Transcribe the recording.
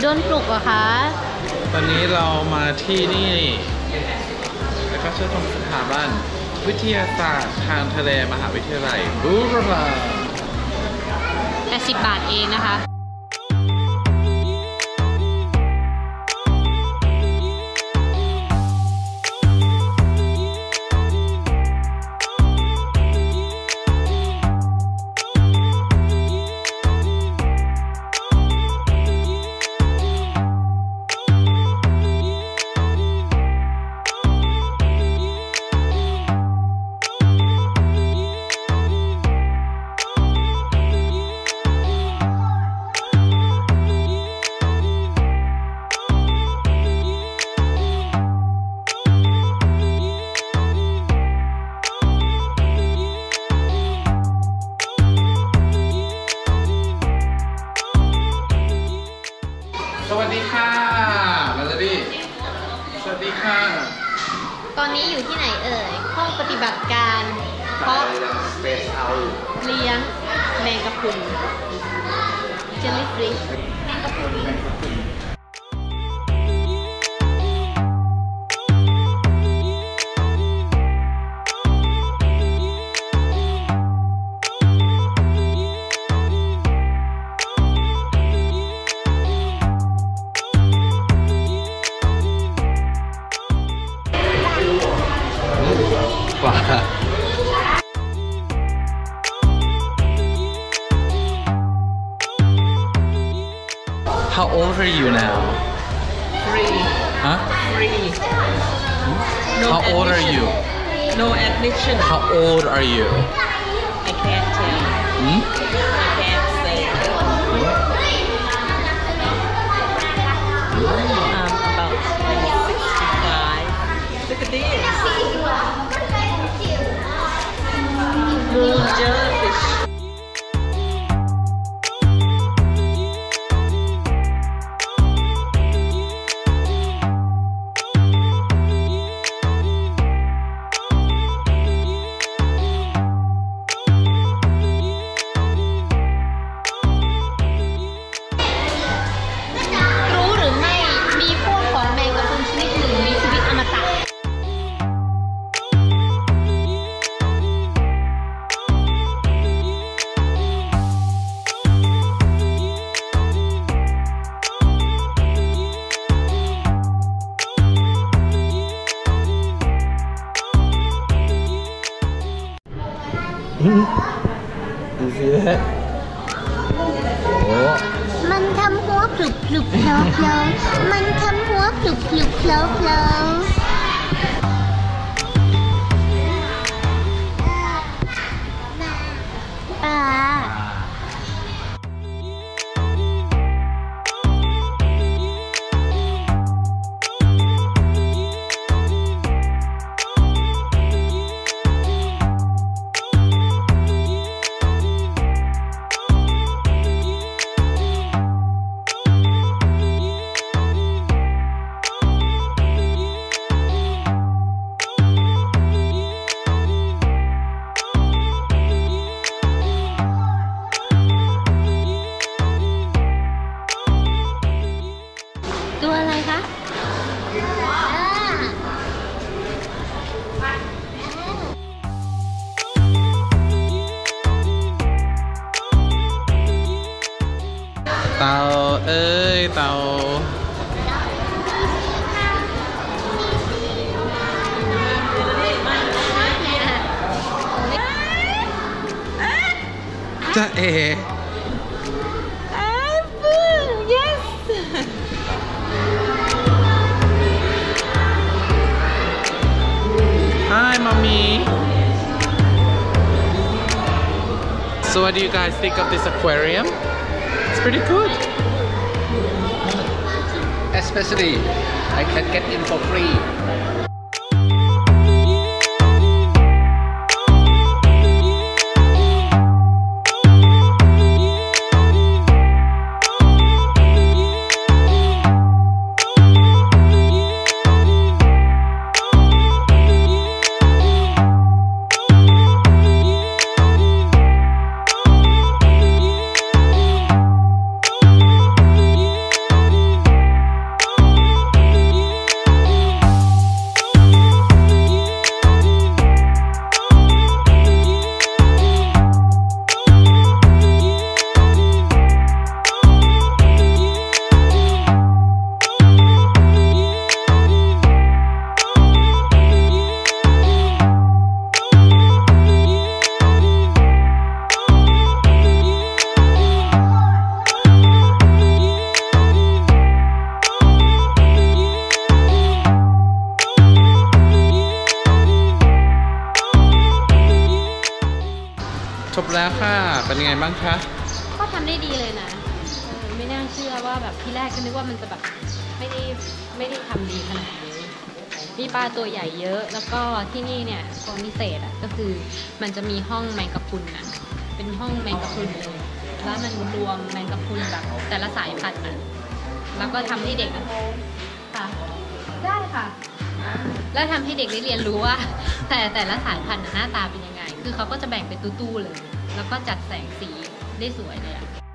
โดนปลุกเหรอคะตอนนี้เรามาที่นี่แล้วก็ชื่อของสถาบันวิทยาศาสตร์ทางทะเลมหาวิทยาลัยบูรพา 80 บาทเองนะคะสวัสดีค่ะมาเลยดิสวัสดีค่ะตอนนี้อยู่ที่ไหนเอ่ยห้องปฏิบัติการเพราะเลี้ยงแมงกะพรุนเจลลี่ฟิชแมงกะพรุน How old are you now? 3. Huh? 3. No How old are admission. you? No admission. How old are you? I can't tell. Hmm? I can't say. About 65. Look at this. Moon jellyfish. You see that? มันทำหัวพลุบพลุบเพลาเพลามันทำหัวพลุบพลุบเพลาเพลาปลาตัวอะไรคะเต่าเอ้ยเต่าจะเอHi, mommy. So what do you guys think of this aquarium? It's pretty good. Especially, I can get in for free. บ้างคะก็ทำได้ดีเลยนะไม่น่าเชื่อว่าแบบที่แรกก็นึกว่ามันจะแบบไม่ได้ทำดีขนาดนี้มีปลาตัวใหญ่เยอะแล้วก็ที่นี่เนี่ยความพิเศษอ่ะก็คือมันจะมีห้องแมงกะพรุนอ่ะเป็นห้องแมงกะพรุนเลยแล้วมันรวมแมงกะพรุนแบบแต่ละสายพันธุ์อ่ะแล้วก็ทำให้เด็กค่ะได้ค่ะ แล้วทำให้เด็กได้เรียนรู้ว่า แต่ละสายพันธุ์หน้าตาเป็นยังไงคือเขาก็จะแบ่งเป็นตู้ๆเลยแล้วก็จัดแสงสีได้สวยเลยอ่ะ